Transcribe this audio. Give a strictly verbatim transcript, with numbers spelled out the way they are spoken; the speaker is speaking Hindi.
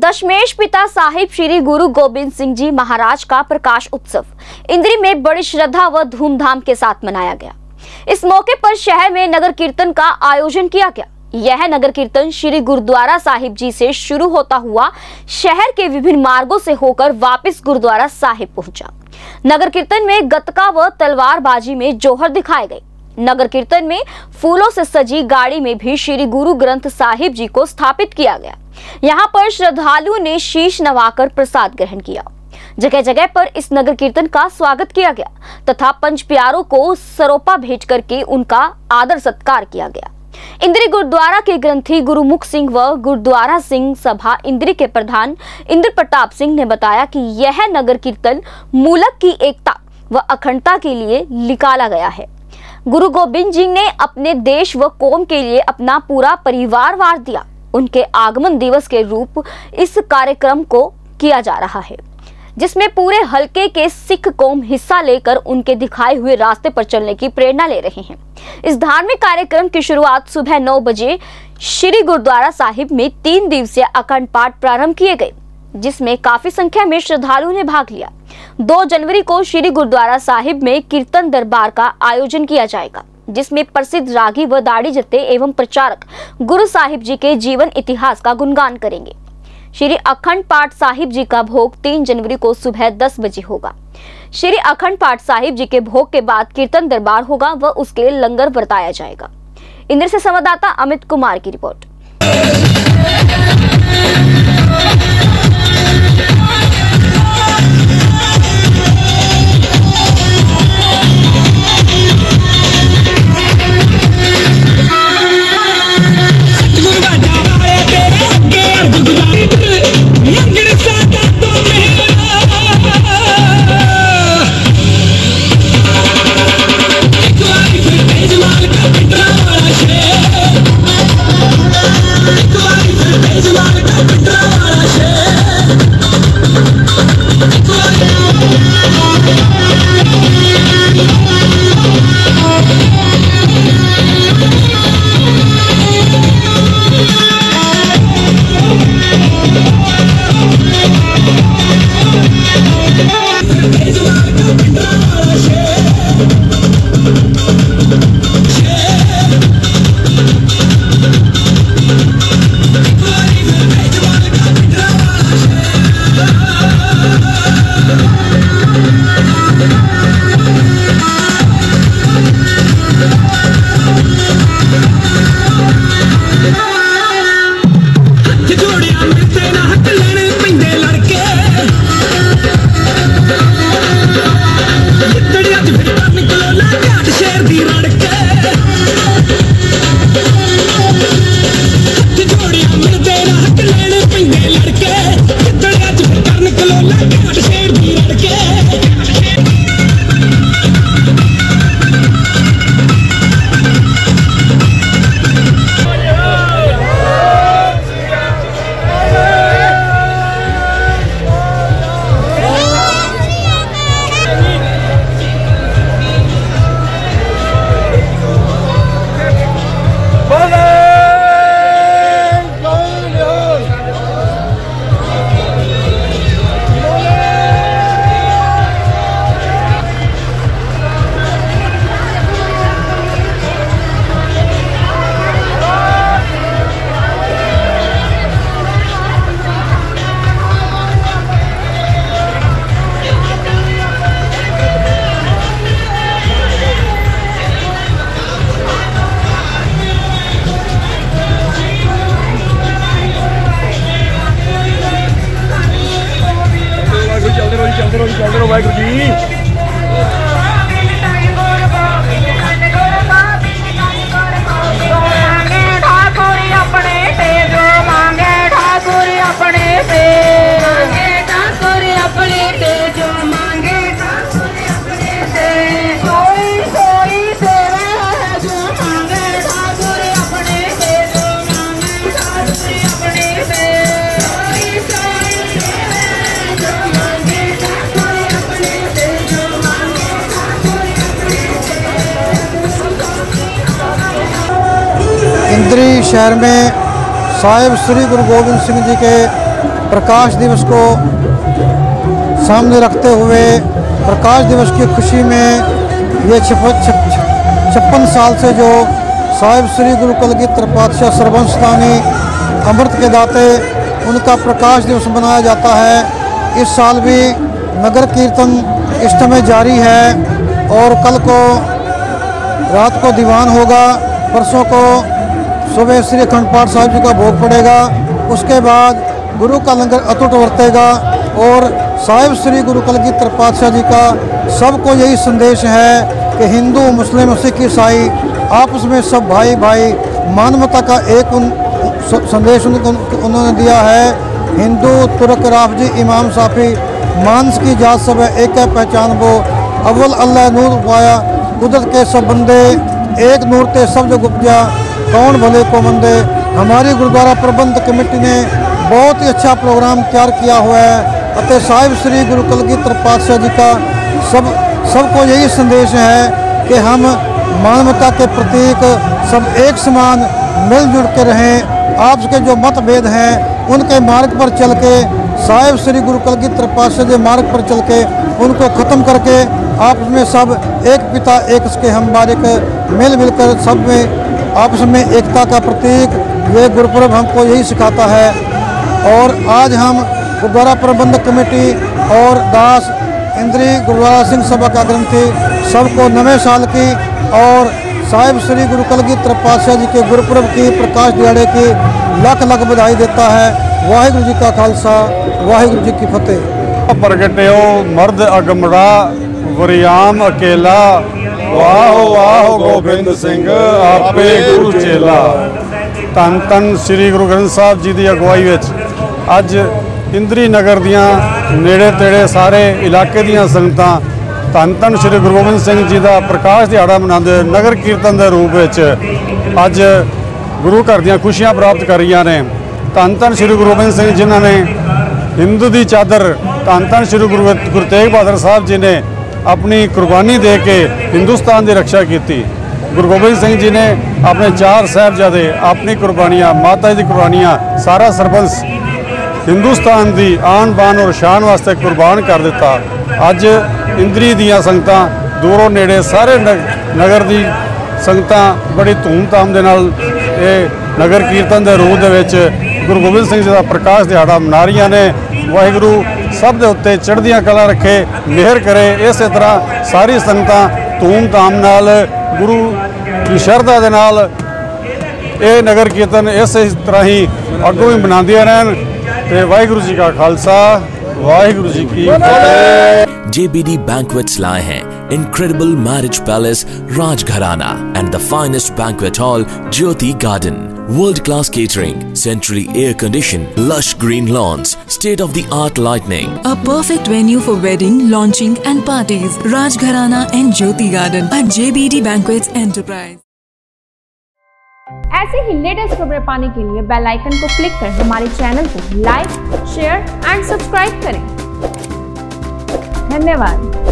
दशमेश पिता साहिब श्री गुरु गोबिंद सिंह जी महाराज का प्रकाश उत्सव इंद्री में बड़ी श्रद्धा व धूमधाम के साथ मनाया गया। इस मौके पर शहर में नगर कीर्तन का आयोजन किया गया। यह नगर कीर्तन श्री गुरुद्वारा साहिब जी से शुरू होता हुआ शहर के विभिन्न मार्गों से होकर वापस गुरुद्वारा साहिब पहुंचा। नगर कीर्तन में गतका व तलवारबाजी में जोहर दिखाए गए। नगर कीर्तन में फूलों से सजी गाड़ी में भी श्री गुरु ग्रंथ साहिब जी को स्थापित किया गया। यहाँ पर श्रद्धालुओं ने शीश नवाकर प्रसाद ग्रहण किया। जगह जगह पर इस नगर कीर्तन का स्वागत किया गया तथा पंच प्यारों को सरोपा भेंट करके उनका आदर सत्कार किया गया। इंद्री गुरुद्वारा के ग्रंथी गुरुमुख सिंह व गुरुद्वारा सिंह सभा इंद्री के प्रधान इंद्र प्रताप सिंह ने बताया कि यह नगर कीर्तन मूलक की एकता व अखंडता के लिए निकाला गया है। गुरु गोबिंद जी ने अपने देश व कौम के लिए अपना पूरा परिवार वार दिया। उनके आगमन दिवस के रूप इस कार्यक्रम को किया जा रहा है, जिसमें पूरे हलके के सिख कौम हिस्सा लेकर उनके दिखाए हुए रास्ते पर चलने की प्रेरणा ले रहे हैं। इस धार्मिक कार्यक्रम की शुरुआत सुबह नौ बजे श्री गुरुद्वारा साहिब में तीन दिवसीय अखंड पाठ प्रारंभ किए गए, जिसमें काफी संख्या में श्रद्धालुओं ने भाग लिया। दो जनवरी को श्री गुरुद्वारा साहिब में कीर्तन दरबार का आयोजन किया जाएगा, जिसमें प्रसिद्ध रागी व दाढ़ी जत्ते एवं प्रचारक गुरु साहिब जी के जीवन इतिहास का गुणगान करेंगे। श्री अखंड पाठ साहिब जी का भोग तीन जनवरी को सुबह दस बजे होगा। श्री अखंड पाठ साहिब जी के भोग के बाद कीर्तन दरबार होगा व उसके लिए लंगर बरताया जाएगा। इंद्र से संवाददाता अमित कुमार की रिपोर्ट। वाहिगुरू जी। इंद्री शहर में साहिब श्री गुरु गोबिंद सिंह जी के प्रकाश दिवस को सामने रखते हुए प्रकाश दिवस की खुशी में ये छप्पन साल से जो साहिब श्री गुरु कलगीधर पातशाह सर्वंशदानी अमृत के दाते उनका प्रकाश दिवस मनाया जाता है। इस साल भी नगर कीर्तन इस समय जारी है और कल को रात को दीवान होगा, परसों को सुबह श्री अखंड पाठ साहिब जी का भोग पड़ेगा, उसके बाद गुरु का लंगर अटूट बरतेगा और साहिब श्री गुरु कलगीधर पातशाह जी का सबको यही संदेश है कि हिंदू मुस्लिम सिख ईसाई आपस में सब भाई भाई मानवता का एक उन संदेश उन्होंने दिया है। हिंदू तुर्क राफजी इमाम साफी मानस की जात सब है एक है पहचान वो, अव्वल अल्लाह नूर पाया कुदरत के सब बंदे, एक नूर ते सब जो उपजा कौन भले को मंदे। हमारी गुरुद्वारा प्रबंध कमेटी ने बहुत ही अच्छा प्रोग्राम तैयार किया हुआ है अतः साहिब श्री गुरु कलगीधर पातशाह जी का सब सबको यही संदेश है कि हम मानवता के प्रतीक सब एक समान मिलजुल के रहें, आपस के जो मतभेद हैं उनके मार्ग पर चल के साहिब श्री गुरु कलगीधर पातशाह जी मार्ग पर चल के उनको ख़त्म करके आपस में सब एक पिता एक उसके हम बारिक मिल मिलकर सब में आपस में एकता का प्रतीक ये गुरुपुरब हमको यही सिखाता है। और आज हम गुरुद्वारा प्रबंधक कमेटी और दास इंद्री गुरुद्वारा सिंह सभा का ग्रंथी सबको नवे साल की और साहिब श्री गुरु कलगीधर पातशाह जी के गुरुपुरब की प्रकाश दिहाड़े की लाख लाख बधाई देता है। वाहिगुरु जी का खालसा, वाहिगुरु जी की फतेह। प्रगट्यो मर्द अगमड़ा वरियाम अकेला, वाह वाह गोबिंद सिंह आपे गुरु चेला। धन धन श्री गुरु ग्रंथ साहब जी की अगवाई विच अज इंद्री नगर दियां नेड़े तेड़े सारे इलाके दियां संगतां धन धन श्री गुरु गोबिंद सिंह जी का प्रकाश दिहाड़ा मनाते नगर कीर्तन के रूप में अज गुरु घर दियां खुशियां प्राप्त कर रही ने। धन धन श्री गुरु गोबिंद सिंह जिन्होंने हिंदू की चादर धन धन श्री गुरु गुरु तेग बहादुर साहब जी ने अपनी कुर्बानी दे के हिंदुस्तान की रक्षा की। गुरु गोबिंद सिंह जी ने अपने चार साहबजादे अपनी कुर्बानियाँ माता जी की कुर्बानियाँ सारा सरबंस हिंदुस्तान की आन बान और शान वास्ते कुर्बान कर दिता। अज इंद्री दियां संगतां दूरों नेड़े सारे नगर की संगतां बड़ी धूमधाम दे नाल ये नगर कीर्तन के रूप दे गुरु गोबिंद सिंह जी का प्रकाश दिहाड़ा मना रही ने। वाहिगुरु सब के उत्ते चढ़दियां कला रखे, मेहर करे। इस तरह सारी संगतां धूमधाम नाल गुरु की शरधा दे नाल ये नगर कीर्तन इस तरह ही अगों भी मनांदियां रहन ते वाहिगुरु जी का खालसा, वाहिगुरु जी की फतेह। J B D Banquets लाए हैं incredible marriage palace Rajgharana and the finest banquet hall Jyoti Garden. World-class catering, centrally air-conditioned, lush green lawns, state-of-the-art lighting. A perfect venue for wedding, launching and parties. Rajgharana and Jyoti Garden at J B D Banquets Enterprise. ऐसे ही लेटेस्ट खबरें पाने के लिए बेल आइकन को क्लिक कर हमारे चैनल को लाइक, शेयर एंड सब्सक्राइब करें। धन्यवाद।